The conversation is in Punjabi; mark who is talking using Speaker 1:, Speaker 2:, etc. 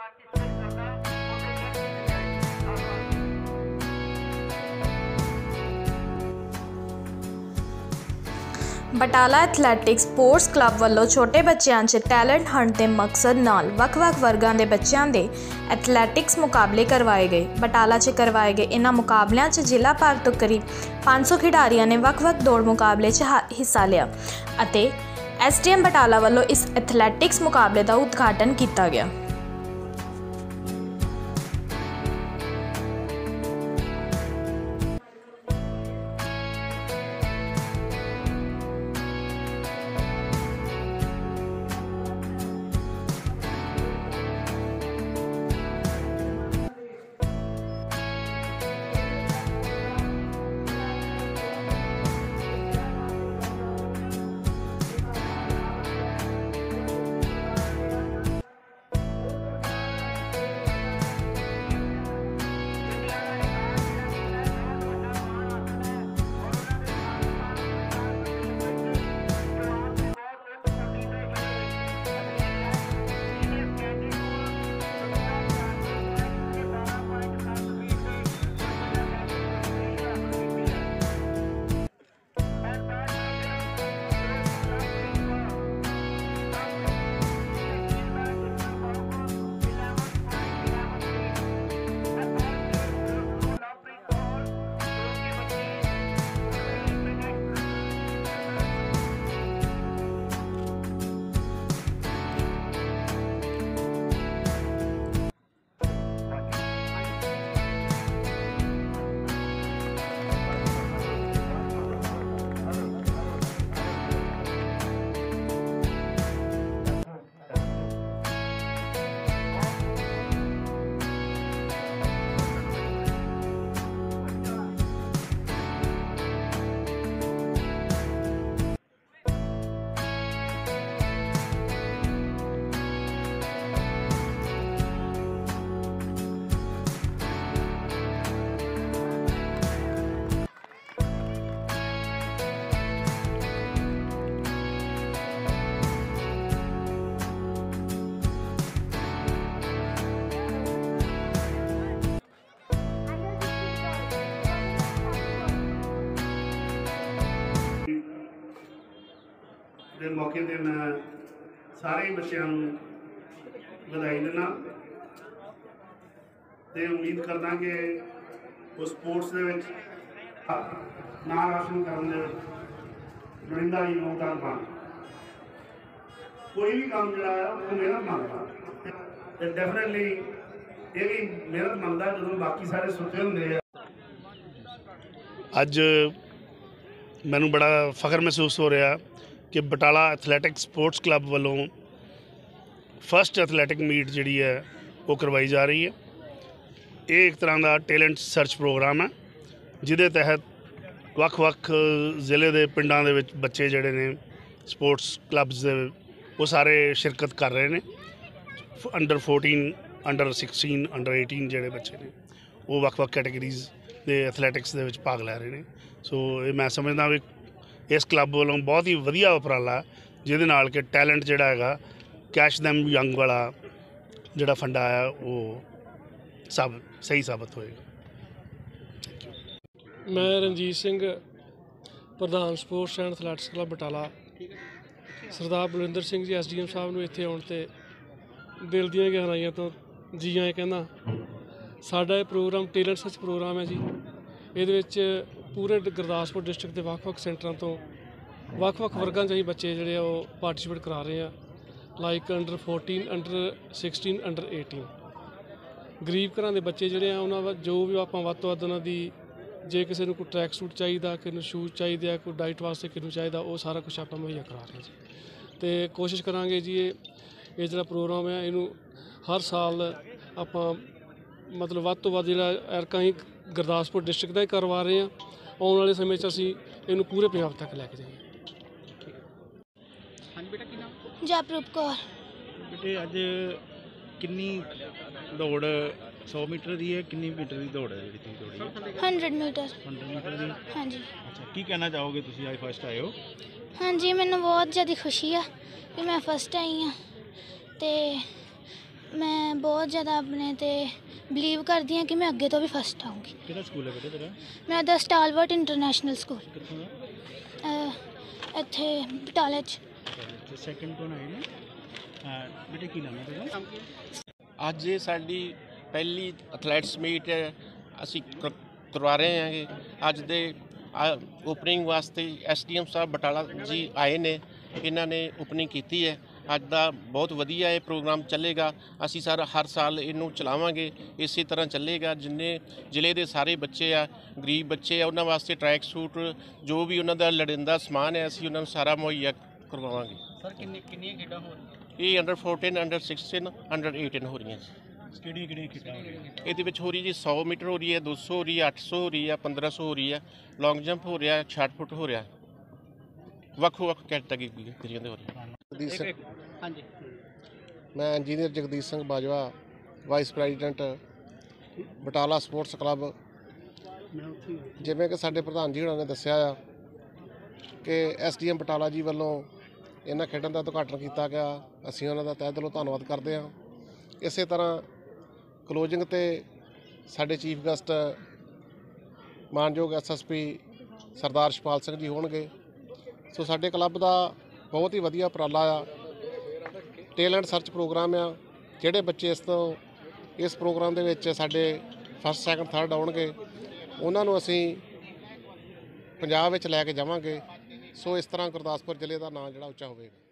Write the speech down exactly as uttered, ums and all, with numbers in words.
Speaker 1: ਬਟਾਲਾ ਐਥਲੈਟਿਕਸ ਸਪੋਰਟਸ ਕਲੱਬ ਵੱਲੋਂ ਛੋਟੇ ਬੱਚਿਆਂ 'ਚ ਟੈਲੈਂਟ ਹੰਟ ਦੇ ਮਕਸਦ ਨਾਲ ਵੱਖ-ਵੱਖ ਵਰਗਾਂ ਦੇ ਬੱਚਿਆਂ ਦੇ ਐਥਲੈਟਿਕਸ ਮੁਕਾਬਲੇ ਕਰਵਾਏ ਗਏ। ਬਟਾਲਾ 'ਚ ਕਰਵਾਏ ਗਏ ਇਹਨਾਂ ਮੁਕਾਬਲਿਆਂ 'ਚ ਜ਼ਿਲ੍ਹਾ ਭਰ ਤੋਂ ਕਰੀਬ ਪੰਜ ਸੌ ਖਿਡਾਰੀਆਂ ਨੇ ਵੱਖ-ਵੱਖ ਦੌੜ ਮੁਕਾਬਲੇ 'ਚ ਹਿੱਸਾ ਲਿਆ ਅਤੇ ਐਸ ਡੀ ਐਮ ਬਟਾਲਾ ਵੱਲੋਂ ਇਸ ਐਥਲੈਟਿਕਸ ਮੁਕਾਬਲੇ ਦਾ ਉਦਘਾਟਨ ਕੀਤਾ ਗਿਆ।
Speaker 2: ਦੇ मौके ਤੇ मैं सारे बच्चों ਵਧਾਈ देना ਤੇ उम्मीद करदा कि वो स्पोर्ट्स ਦੇ ਵਿੱਚ ਨਾਂ ਰੌਸ਼ਨ ਕਰਨ ਦੇ ਲੋੜੀਂਦਾ ਯੋਗਦਾਨ ਪਾਉਣ। ਕੋਈ ਵੀ ਕੰਮ ਜਿਹੜਾ ਆ ਉਹ ਮਿਹਨਤ ਮੰਗਦਾ ਤੇ ਡੈਫੀਨਿਟਲੀ ਇਹ ਵੀ ਮਿਹਨਤ ਮੰਗਦਾ ਜਦੋਂ ਬਾਕੀ ਸਾਰੇ ਸੁੱਤੇ ਹੁੰਦੇ ਆ। ਅੱਜ ਮੈਨੂੰ ਬੜਾ ਫਖਰ ਮਹਿਸੂਸ ਹੋ ਰਿਹਾ कि बटाला एथलैटिक स्पोर्ट्स क्लब वालों फस्ट एथलैटिक मीट जी है वो करवाई जा रही है। ये एक तरह का टैलेंट सर्च प्रोग्राम है जिदे तहत वख-वख जिले के पिंडों के बच्चे जोड़े ने स्पोर्ट्स क्लब्स दे वो सारे शिरकत कर रहे हैं। Under fourteen under sixteen under eighteen जोड़े बच्चे ने वो वख-वख कैटेगरीज के एथलैटिक्स के भाग लै रहे हैं। सो ये मैं समझदा भी इस क्लब वालों बहुत ही वधिया उपराला जिहदे नाल कि टैलेंट जिहड़ा हैगा कैश दैम यंग वाला जिहड़ा फंडा आया वो सब सही साबित होएगा।
Speaker 3: मैं रणजीत सिंह प्रधान sports and athletics club Batala Sardar Balvinder Singh ji S D M साहब नूं इत्थे आउण ते दिल दीआं गहराइयां तो जी आए कहना। साडा ये प्रोग्राम टैलेंट सर्च प्रोग्राम है जी। ਇਹਦੇ ਵਿੱਚ ਪੂਰੇ ਗੁਰਦਾਸਪੁਰ ਡਿਸਟ੍ਰਿਕਟ ਦੇ ਵੱਖ-ਵੱਖ ਸੈਂਟਰਾਂ ਤੋਂ ਵੱਖ-ਵੱਖ ਵਰਗਾਂ 'ਚ ਅਸੀਂ ਬੱਚੇ ਜਿਹੜੇ ਆ ਉਹ ਪਾਰਟੀਸਪੇਟ ਕਰਾ ਰਹੇ ਆ। Like under fourteen under sixteen under eighteen ਗਰੀਬ ਘਰਾਂ ਦੇ ਬੱਚੇ ਜਿਹੜੇ ਆ ਉਹਨਾਂ ਦਾ ਜੋ ਵੀ ਆਪਾਂ ਵੱਧ ਤੋਂ ਵੱਧ ਉਹਨਾਂ ਦੀ ਜੇ ਕਿਸੇ ਨੂੰ ਕੋਈ ਟਰੈਕ ਸੂਟ ਚਾਹੀਦਾ ਕਿਸੇ ਨੂੰ ਸ਼ੂਜ਼ ਚਾਹੀਦੇ ਆ ਕੋਈ ਡਾਈਟ ਵਾਸਤੇ ਕਿਸੇ ਨੂੰ ਚਾਹੀਦਾ ਉਹ ਸਾਰਾ ਕੁਛ ਆਪਾਂ ਮੁਹੱਈਆ ਕਰਾ ਰਹੇ ਜੀ। ਅਤੇ ਕੋਸ਼ਿਸ਼ ਕਰਾਂਗੇ ਜੀ ਇਹ ਇਹ ਜਿਹੜਾ ਪ੍ਰੋਗਰਾਮ ਹੈ ਇਹਨੂੰ ਹਰ ਸਾਲ ਆਪਾਂ ਮਤਲਬ ਵੱਧ ਤੋਂ ਵੱਧ ਜਿਹੜਾ ਐਰਕਾਂ ਹੀ ਗੁਰਦਾਸਪੁਰ ਡਿਸਟ੍ਰਿਕਟ ਦਾ ਹੀ ਕਰਵਾ ਰਹੇ ਹਾਂ। ਆਉਣ ਵਾਲੇ ਸਮੇਂ 'ਚ ਅਸੀਂ ਇਹਨੂੰ ਪੂਰੇ ਪੰਜਾਬ ਤੱਕ ਲੈ ਕੇ ਜਾਈਏ।
Speaker 4: ਹਾਂਜੀ ਬੇਟਾ ਕੀ ਨਾਮ?
Speaker 5: ਜਪਰੂਪ ਕੌਰ।
Speaker 4: ਬੇਟੇ ਅੱਜ ਕਿੰਨੀ ਦੌੜ सौ मीटर ਦੀ ਹੈ ਕਿੰਨੀ ਮੀਟਰ ਦੀ ਦੌੜ ਹੈ ਜਿਹੜੀ ਤੁਸੀਂ ਦੌੜੀ?
Speaker 5: Hundred metre.
Speaker 4: हंड्रेड मीटर ਦੀ?
Speaker 5: ਹਾਂਜੀ।
Speaker 4: ਅੱਛਾ ਕੀ ਕਹਿਣਾ ਚਾਹੋਗੇ ਤੁਸੀਂ ਅੱਜ ਫਸਟ ਆਏ ਹੋ?
Speaker 5: ਹਾਂਜੀ ਮੈਨੂੰ ਬਹੁਤ ਜ਼ਿਆਦਾ ਖੁਸ਼ੀ ਆ ਕਿ ਮੈਂ ਫਸਟ ਆਈ ਹਾਂ ਤੇ मैं बहुत ज़्यादा अपने ते बिलीव करती हाँ कि मैं अगे तो भी फस्ट आऊँगी।
Speaker 4: ਕਿਹੜਾ ਸਕੂਲ ਹੈ ਬੇਟਾ ਤੇਰਾ?
Speaker 5: मेरा द स्टालवर्ट इंटरनेशनल स्कूल
Speaker 4: ਕਿੱਥੋਂ ਦਾ?
Speaker 5: ਇੱਥੇ ਬਟਾਲੇ 'ਚ।
Speaker 4: ਤੇ ਸੈਕਿੰਡ ਕੌਣ ਆਏ ਨੇ? ਹਾਂ ਬੇਟੇ ਕੀ ਨਾਮ ਹੈ ਤੇਰਾ?
Speaker 6: ਅੱਜ ਇਹ ਸਾਡੀ ਪਹਿਲੀ ਐਥਲੈਟਿਕਸ ਮੀਟ ਅਸੀਂ ਕਰ- ਕਰਵਾ ਰਹੇ ਹਾਂਗੇ। ਅੱਜ ਦੇ ਓਪਨਿੰਗ ਵਾਸਤੇ ਐਸਡੀਐਮ ਸਾਹਿਬ ਬਟਾਲਾ ਜੀ ਆਏ ਨੇ, ਇਹਨਾਂ ਨੇ ਓਪਨਿੰਗ ਕੀਤੀ ਹੈ। ਅੱਜ ਦਾ ਬਹੁਤ ਵਧੀਆ ਇਹ ਪ੍ਰੋਗਰਾਮ ਚੱਲੇਗਾ। ਅਸੀਂ ਸਰ ਹਰ ਸਾਲ ਇਹਨੂੰ ਚਲਾਵਾਂਗੇ, ਇਸੇ ਤਰ੍ਹਾਂ ਚੱਲੇਗਾ। ਜਿੰਨੇ ਜ਼ਿਲ੍ਹੇ ਦੇ ਸਾਰੇ ਬੱਚੇ ਆ, ਗਰੀਬ ਬੱਚੇ ਆ, ਉਹਨਾਂ ਵਾਸਤੇ ਟਰੈਕ ਸੂਟ, ਜੋ ਵੀ ਉਹਨਾਂ ਦਾ ਲੋੜੀਂਦਾ ਸਮਾਨ ਹੈ, ਅਸੀਂ ਉਹਨਾਂ ਨੂੰ ਸਾਰਾ ਮੁਹੱਈਆ ਕਰਵਾਵਾਂਗੇ।
Speaker 4: ਸਰ ਕਿੰਨੀ ਕਿੰਨੀਆਂ ਖੇਡਾਂ ਹੋ ਰਹੀਆਂ?
Speaker 6: ਇਹ ਅੰਡਰ ਚੌਦਾਂ, ਅੰਡਰ ਸੋਲ੍ਹਾਂ, ਅੰਡਰ ਅਠਾਰਾਂ ਹੋ ਰਹੀਆਂ ਜੀ।
Speaker 4: ਕਿਹੜੀਆਂ ਕਿਹੜੀਆਂ ਖੇਡਾਂ ਹੋ ਰਹੀਆਂ?
Speaker 6: ਇਹਦੇ ਵਿੱਚ ਹੋ ਰਹੀ ਜੀ ਸੌ ਮੀਟਰ ਹੋ ਰਹੀ ਹੈ, ਦੋ ਸੌ ਹੋ ਰਹੀ ਹੈ, ਅੱਠ ਸੌ ਹੋ ਰਹੀ ਹੈ, ਪੰਦਰਾਂ ਸੌ ਹੋ ਰਹੀ ਹੈ, ਲੌਂਗ ਜੰਪ ਹੋ ਰਿਹਾ, ਛਾਟ ਫੁੱਟ ਹੋ ਰਿਹਾ, ਵੱਖੋ ਵੱਖ ਕੈਟਾਗਰੀਆਂ ਦੇ ਹੋ ਰਹੇ।
Speaker 7: ਜਗਦੀਸ਼ ਸਿੰਘ,
Speaker 4: ਹਾਂਜੀ
Speaker 7: ਮੈਂ engineer Jagdish Singh Bajwa, vice president Batala sports club. ਜਿਵੇਂ ਕਿ ਸਾਡੇ ਪ੍ਰਧਾਨ ਜੀ ਹੋਣਾ ਨੇ ਦੱਸਿਆ ਆ ਕਿ ਐਸਡੀਐਮ ਬਟਾਲਾ ਜੀ ਵੱਲੋਂ ਇਹਨਾਂ ਖੇਡਾਂ ਦਾ ਉਦਘਾਟਨ ਕੀਤਾ ਗਿਆ, ਅਸੀਂ ਉਹਨਾਂ ਦਾ ਤਹਿ ਦਿਲੋਂ ਧੰਨਵਾਦ ਕਰਦੇ ਹਾਂ। ਇਸੇ ਤਰ੍ਹਾਂ ਕਲੋਜਿੰਗ 'ਤੇ ਸਾਡੇ ਚੀਫ ਗੈਸਟ ਮਾਨਯੋਗ ਐਸਐਸਪੀ ਸਰਦਾਰ ਸ਼ਪਾਲ ਸਿੰਘ ਜੀ ਹੋਣਗੇ। ਸੋ ਸਾਡੇ ਕਲੱਬ ਦਾ ਬਹੁਤ ਹੀ ਵਧੀਆ ਉਪਰਾਲਾ ਆ, ਟੈਲੈਂਟ ਸਰਚ ਪ੍ਰੋਗਰਾਮ ਆ। ਜਿਹੜੇ ਬੱਚੇ ਇਸ ਤੋਂ ਇਸ ਪ੍ਰੋਗਰਾਮ ਦੇ ਵਿੱਚ ਸਾਡੇ ਫਸਟ ਸੈਕਿੰਡ ਥਰਡ ਆਉਣਗੇ, ਉਹਨਾਂ ਨੂੰ ਅਸੀਂ ਪੰਜਾਬ ਵਿੱਚ ਲੈ ਕੇ ਜਾਵਾਂਗੇ। ਸੋ ਇਸ ਤਰ੍ਹਾਂ ਗੁਰਦਾਸਪੁਰ ਜ਼ਿਲ੍ਹੇ ਦਾ ਨਾਂ ਜਿਹੜਾ ਉੱਚਾ ਹੋਵੇਗਾ।